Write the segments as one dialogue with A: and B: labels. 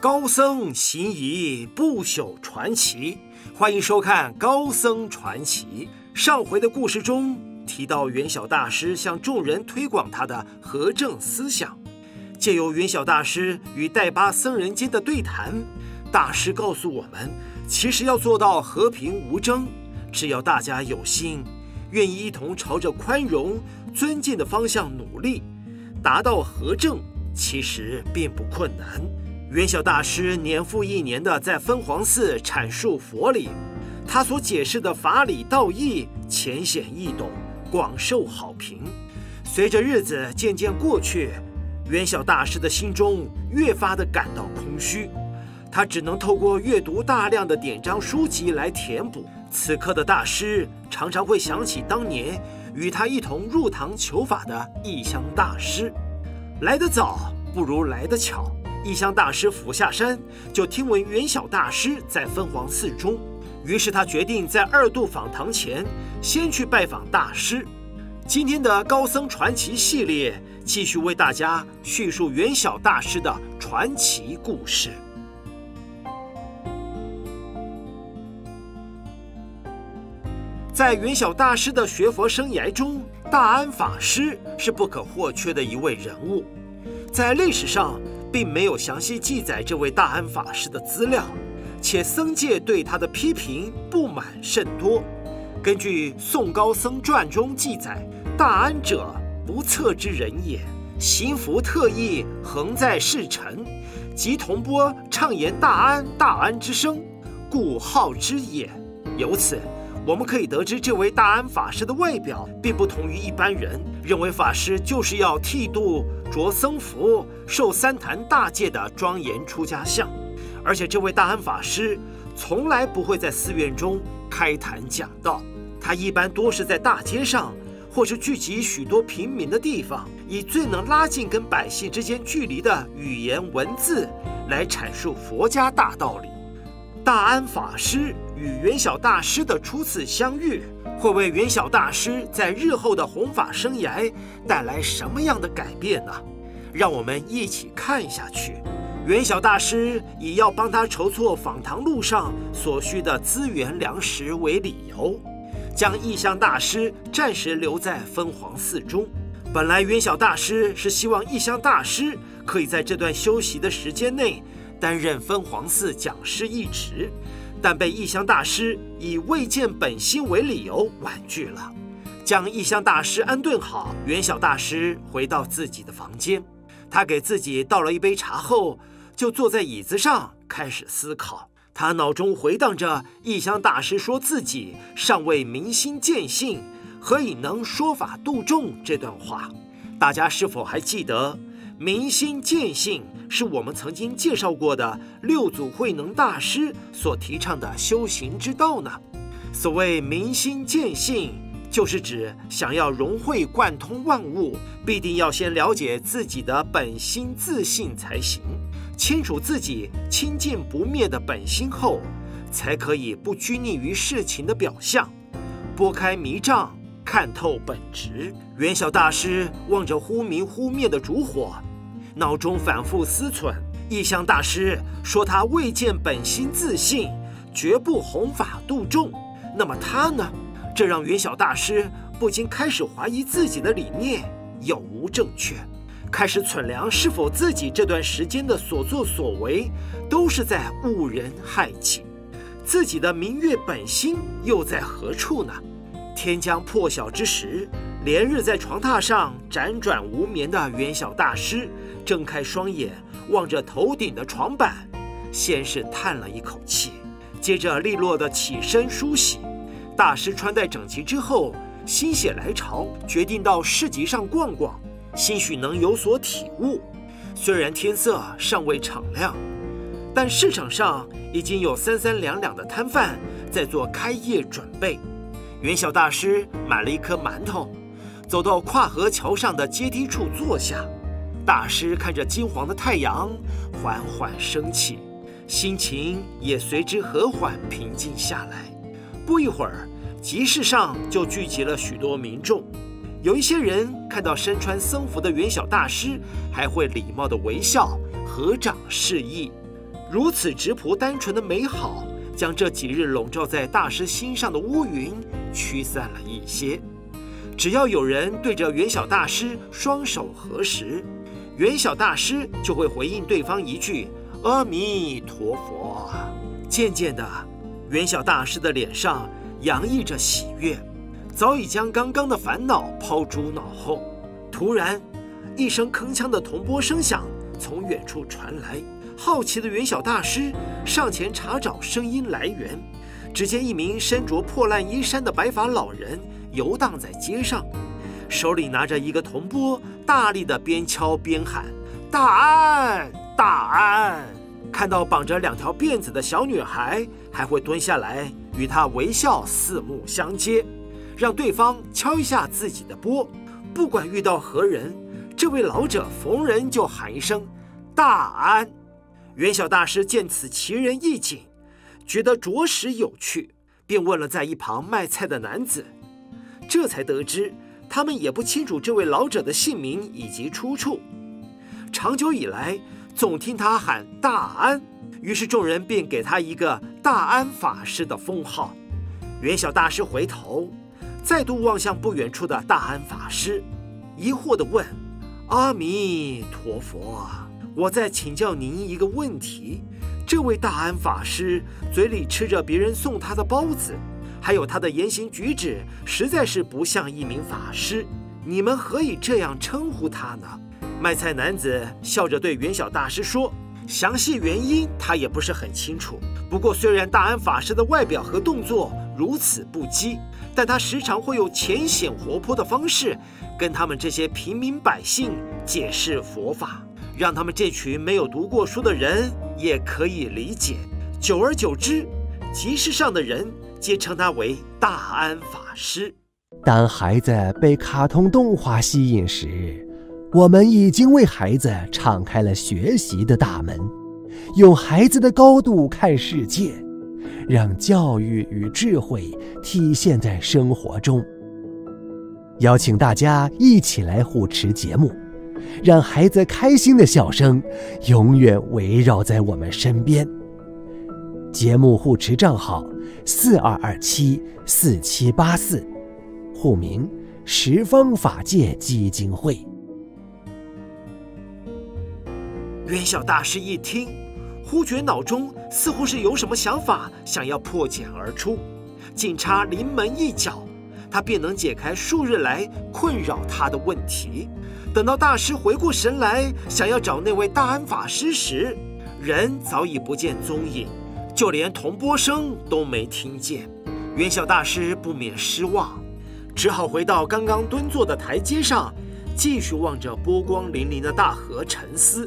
A: 高僧行仪不朽传奇，欢迎收看《高僧传奇》。上回的故事中提到，元晓大师向众人推广他的和政思想。借由元晓大师与带巴僧人间的对谈，大师告诉我们，其实要做到和平无争，只要大家有心，愿意一同朝着宽容、尊敬的方向努力，达到和政，其实并不困难。元晓大师年复一年地在分皇寺阐述佛理，他所解释的法理道义浅显易懂，广受好评。随着日子渐渐过去，元晓大师的心中越发地感到空虚，他只能透过阅读大量的典章书籍来填补。此刻的大师常常会想起当年与他一同入堂求法的义香大师。来得早不如来得巧，义香大师甫下山就听闻元晓大师在分皇寺中，于是他决定在2度访堂前先去拜访大师。今天的高僧传奇系列继续为大家叙述元晓大师的传奇故事。在元晓大师的学佛生涯中，大安法师是不可或缺的一位人物。在历史上并没有详细记载这位大安法师的资料，且僧界对他的批评不满甚多。根据《宋高僧传》中记载，大安者，不测之人也，行福特意恒在世尘，及同波畅言大安大安之声，故号之也。由此我们可以得知，这位大安法师的外表并不同于一般人，认为法师就是要剃度、着僧服、受三坛大戒的庄严出家相。而且这位大安法师从来不会在寺院中开坛讲道，他一般多是在大街上或是聚集许多平民的地方，以最能拉近跟百姓之间距离的语言文字来阐述佛家大道理。大安法师与元晓大师的初次相遇，会为元晓大师在日后的弘法生涯带来什么样的改变呢？让我们一起看下去。元晓大师以要帮他筹措访堂路上所需的资源粮食为理由，将义香大师暂时留在分皇寺中。本来元晓大师是希望义香大师可以在这段休息的时间内担任分皇寺讲师一职，但被义香大师以未见本心为理由婉拒了。将义香大师安顿好，元晓大师回到自己的房间，他给自己倒了一杯茶后，就坐在椅子上开始思考。他脑中回荡着义香大师说自己尚未明心见性，何以能说法度众这段话。大家是否还记得明心见性是我们曾经介绍过的六祖慧能大师所提倡的修行之道呢？所谓明心见性，就是指想要融会贯通万物，必定要先了解自己的本心自性才行。清楚自己清净不灭的本心后，才可以不拘泥于事情的表象，拨开迷障，看透本质。元晓大师望着忽明忽灭的烛火，脑中反复思忖。义香大师说他未见本心自性，绝不弘法度众。那么他呢？这让元晓大师不禁开始怀疑自己的理念有无正确，开始忖量是否自己这段时间的所作所为都是在误人害己，自己的明月本心又在何处呢？天将破晓之时，连日在床榻上辗转无眠的元晓大师睁开双眼，望着头顶的床板，先是叹了一口气，接着利落地起身梳洗。大师穿戴整齐之后，心血来潮，决定到市集上逛逛，兴许能有所体悟。虽然天色尚未敞亮，但市场上已经有3、3两两的摊贩在做开业准备。元晓大师买了一颗馒头，走到跨河桥上的阶梯处坐下。大师看着金黄的太阳缓缓升起，心情也随之和缓平静下来。不一会儿，集市上就聚集了许多民众。有一些人看到身穿僧服的元晓大师，还会礼貌地微笑，合掌示意。 如此质朴单纯的美好，将这几日笼罩在大师心上的乌云驱散了一些。只要有人对着元小大师双手合十，元小大师就会回应对方一句“阿弥陀佛”。渐渐的，元小大师的脸上洋溢着喜悦，早已将刚刚的烦恼抛诸脑后。突然，一声铿锵的铜钵声响从远处传来。好奇的元小大师上前查找声音来源，只见一名身着破烂衣衫的白发老人游荡在街上，手里拿着一个铜钵，大力地边敲边喊：“大安，大安！”看到绑着2条辫子的小女孩，还会蹲下来与他微笑四目相接，让对方敲一下自己的钵。不管遇到何人，这位老者逢人就喊一声“大安”。元小大师见此奇人异景，觉得着实有趣，便问了在一旁卖菜的男子，这才得知他们也不清楚这位老者的姓名以及出处。长久以来总听他喊大安，于是众人便给他一个大安法师的封号。元小大师回头再度望向不远处的大安法师，疑惑地问：“阿弥陀佛，我再请教您一个问题。这位大安法师嘴里吃着别人送他的包子，还有他的言行举止实在是不像一名法师，你们何以这样称呼他呢？”卖菜男子笑着对元小大师说：“详细原因他也不是很清楚，不过虽然大安法师的外表和动作如此不羁，但他时常会用浅显活泼的方式跟他们这些平民百姓解释佛法，让他们这群没有读过书的人也可以理解。久而久之，集市上的人皆称他为大安法师。”
B: 当孩子被卡通动画吸引时，我们已经为孩子敞开了学习的大门，用孩子的高度看世界，让教育与智慧体现在生活中。邀请大家一起来护持节目，让孩子开心的笑声永远围绕在我们身边。节目护持账号42274784，户名十方法界基金会。
A: 元小大师一听，忽觉脑中似乎是有什么想法想要破茧而出，仅差临门一脚，他便能解开数日来困扰他的问题。等到大师回过神来，想要找那位大安法师时，人早已不见踪影，就连铜钵声都没听见。元小大师不免失望，只好回到刚刚蹲坐的台阶上，继续望着波光粼粼的大河沉思。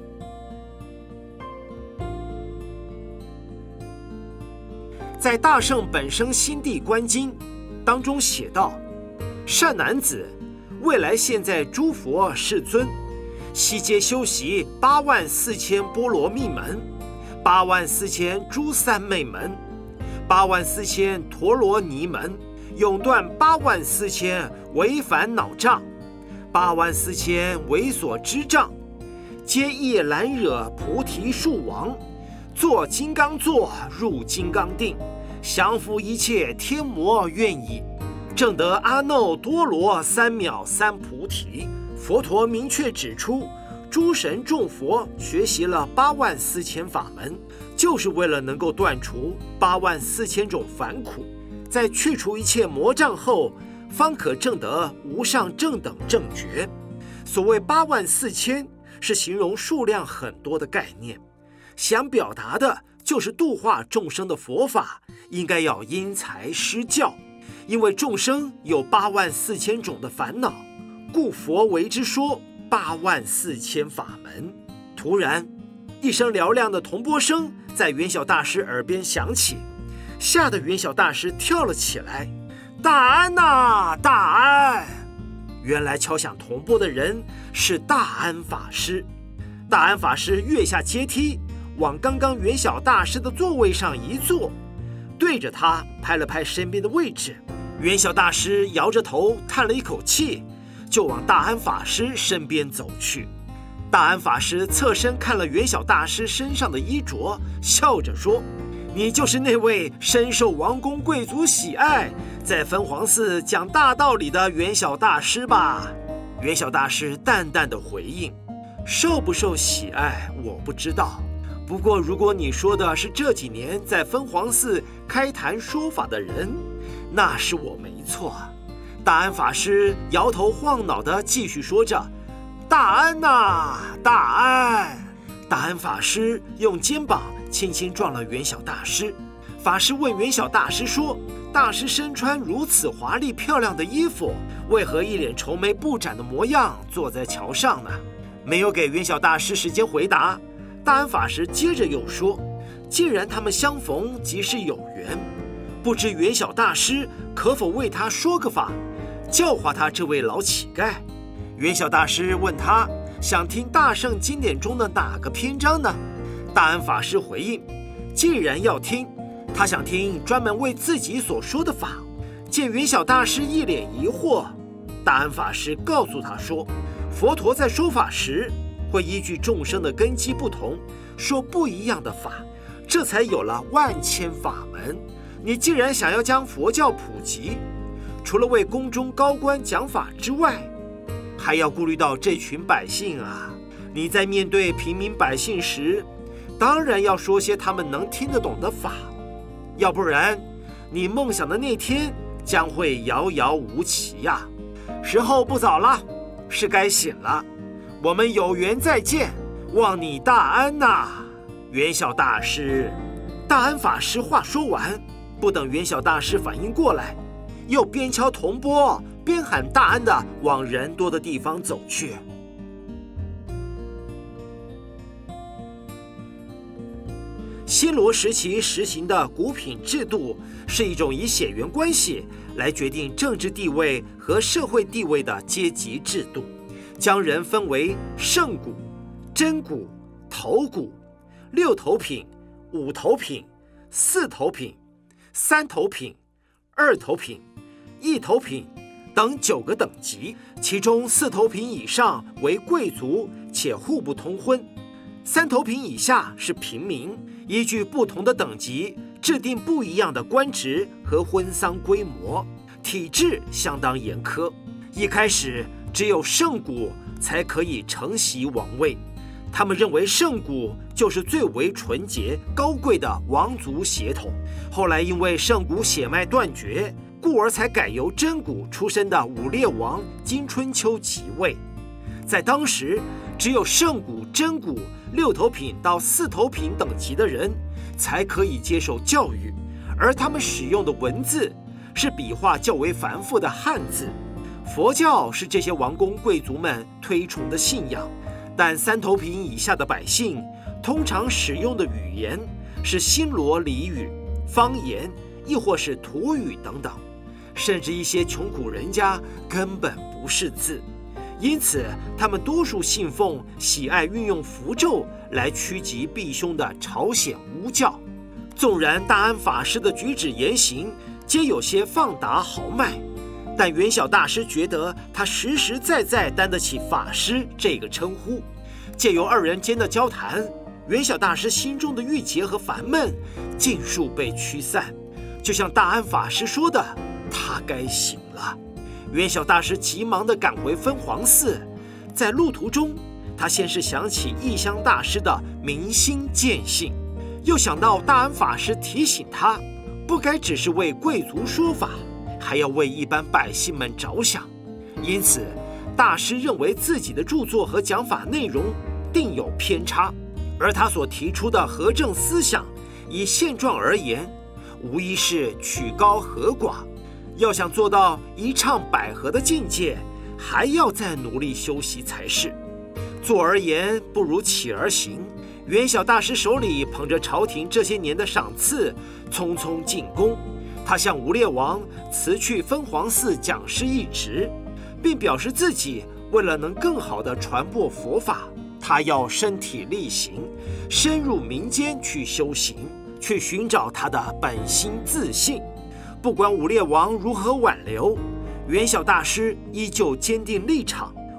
A: 在《大圣本生心地观经》当中写道：“善男子，未来现在诸佛世尊，悉皆修习84000波罗蜜门，84000诸三昧门，84000陀罗尼门，永断84000为烦恼障，84000为所知障，皆亦难惹菩提树王。坐金刚座，入金刚定，降伏一切天魔愿意，证得阿耨多罗三藐三菩提。”佛陀明确指出，诸神众佛学习了84000法门，就是为了能够断除84000种烦苦，在去除一切魔障后，方可证得无上正等正觉。所谓84000，是形容数量很多的概念，想表达的就是度化众生的佛法应该要因材施教，因为众生有84000种的烦恼，故佛为之说84000法门。突然，一声嘹亮的铜钵声在元小大师耳边响起，吓得元小大师跳了起来：“大安呐，大安！”原来敲响铜钵的人是大安法师。大安法师跃下阶梯，往刚刚元小大师的座位上一坐，对着他拍了拍身边的位置。元小大师摇着头叹了一口气，就往大安法师身边走去。 大安法师侧身看了元小大师身上的衣着，笑着说：“你就是那位深受王公贵族喜爱，在分皇寺讲大道理的元小大师吧？”元小大师淡淡的回应：“受不受喜爱我不知道，不过如果你说的是这几年在分皇寺开坛说法的人，那是我没错。”大安法师摇头晃脑地继续说着：“大安呐，大安！”大安法师用肩膀轻轻撞了元小大师。法师问元小大师说：“大师身穿如此华丽漂亮的衣服，为何一脸愁眉不展的模样坐在桥上呢？”没有给元小大师时间回答，大安法师接着又说：“既然他们相逢即是有缘，不知元小大师可否为他说个法，教化他这位老乞丐？”元小大师问他想听大圣经典中的哪个篇章呢？大安法师回应：“既然要听，他想听专门为自己所说的法。”见元小大师一脸疑惑，大安法师告诉他说：“佛陀在说法时，会依据众生的根基不同，说不一样的法，这才有了万千法门。你既然想要将佛教普及，除了为宫中高官讲法之外，还要顾虑到这群百姓啊！你在面对平民百姓时，当然要说些他们能听得懂的法，要不然你梦想的那天将会遥遥无期呀！时候不早了，是该醒了。我们有缘再见，望你大安呐，元小大师。”大安法师话说完，不等元小大师反应过来，又边敲铜钵边喊大安地往人多的地方走去。新罗时期实行的古品制度是一种以血缘关系来决定政治地位和社会地位的阶级制度，将人分为圣骨、真骨、头骨、六头品、五头品、四头品、三头品、二头品、一头品等9个等级，其中4头品以上为贵族且互不通婚，3头品以下是平民，依据不同的等级制定不一样的官职和婚丧规模，体制相当严苛。一开始只有圣骨才可以承袭王位，他们认为圣骨就是最为纯洁高贵的王族血统。后来因为圣骨血脉断绝，故而才改由真骨出身的武烈王金春秋即位。在当时，只有圣骨、真骨6头品到4头品等级的人才可以接受教育，而他们使用的文字是笔画较为繁复的汉字。佛教是这些王公贵族们推崇的信仰，但3头品以下的百姓通常使用的语言是新罗俚语、方言，亦或是土语等等，甚至一些穷苦人家根本不识字。因此他们多数信奉喜爱运用符咒来趋吉避凶的朝鲜巫教。纵然大安法师的举止言行皆有些放达豪迈，但元小大师觉得他实实在在担得起法师这个称呼。借由2人间的交谈，元小大师心中的郁结和烦闷尽数被驱散。就像大安法师说的，他该醒了。元小大师急忙地赶回分皇寺，在路途中，他先是想起义香大师的明心见性，又想到大安法师提醒他，不该只是为贵族说法，还要为一般百姓们着想。因此，大师认为自己的著作和讲法内容定有偏差，而他所提出的和政思想，以现状而言，无疑是曲高和寡。要想做到一唱百和的境界，还要再努力修习才是。坐而言不如起而行。元小大师手里捧着朝廷这些年的赏赐，匆匆进宫。他向武烈王辞去分皇寺讲师一职，并表示自己为了能更好地传播佛法，他要身体力行，深入民间去修行，去寻找他的本心自信。不管武烈王如何挽留，元小大师依旧坚定立场，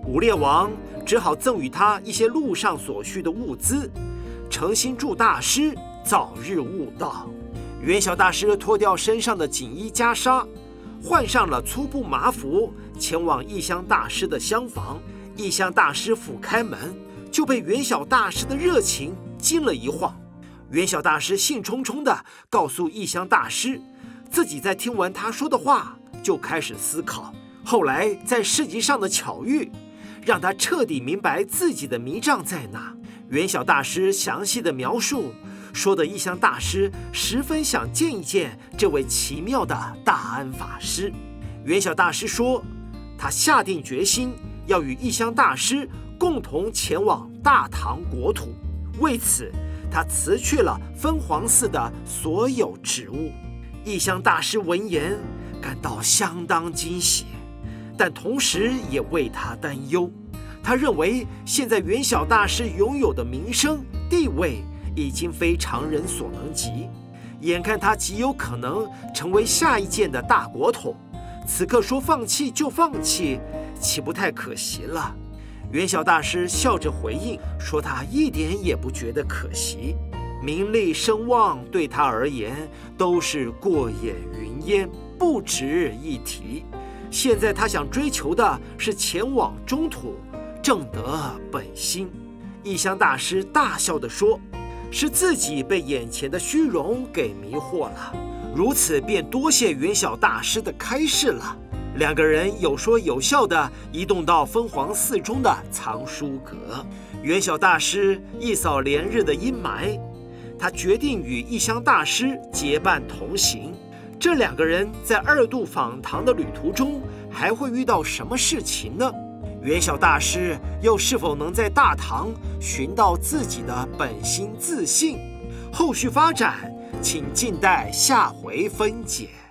A: 武烈王只好赠予他一些路上所需的物资，诚心祝大师早日悟道。元晓大师脱掉身上的锦衣袈裟，换上了粗布麻服，前往义香大师的厢房。义香大师甫开门，就被元晓大师的热情惊了一晃。元晓大师兴冲冲地告诉义香大师，自己在听完他说的话，就开始思考。后来在市集上的巧遇，让他彻底明白自己的迷障在哪。元晓大师详细的描述，说的义香大师十分想见一见这位奇妙的大安法师。元晓大师说，他下定决心要与义香大师共同前往大唐国土，为此他辞去了分皇寺的所有职务。义香大师闻言感到相当惊喜，但同时也为他担忧。他认为现在元晓大师拥有的名声地位已经非常人所能及，眼看他极有可能成为下一届的大国统，此刻说放弃就放弃，岂不太可惜了？元晓大师笑着回应说，他一点也不觉得可惜，名利声望对他而言都是过眼云烟，不值一提。现在他想追求的是前往中土，正得本心。义香大师大笑地说，是自己被眼前的虚荣给迷惑了，如此便多谢元晓大师的开示了。两个人有说有笑地移动到分皇寺中的藏书阁。元晓大师一扫连日的阴霾，他决定与义香大师结伴同行。这两个人在2度访唐的旅途中还会遇到什么事情呢？元晓大师又是否能在大唐寻到自己的本心自信？后续发展请静待下回分解。